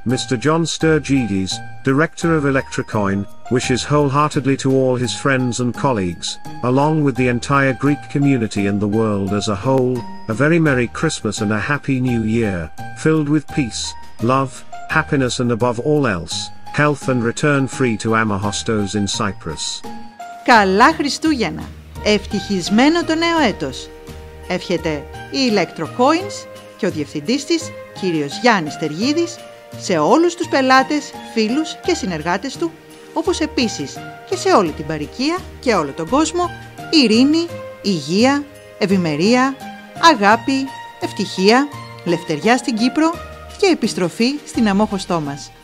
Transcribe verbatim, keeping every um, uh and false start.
Mister John Sturgidis, director of Electrocoin, wishes wholeheartedly to all his friends and colleagues, along with the entire Greek community and the world as a whole, a very Merry Christmas and a Happy New Year, filled with peace, love, happiness and above all else, health and return free to Amahostos in Cyprus. Καλά Χριστούγεννα! Ευτυχισμένο το νέο έτος! Εύχεται η Electrocoins και ο διευθυντής της, κύριος Γιάννης Στεργίδης, σε όλους τους πελάτες, φίλους και συνεργάτες του, όπως επίσης και σε όλη την παροικία και όλο τον κόσμο, ειρήνη, υγεία, ευημερία, αγάπη, ευτυχία, λευτεριά στην Κύπρο και επιστροφή στην αμόχωστό μας.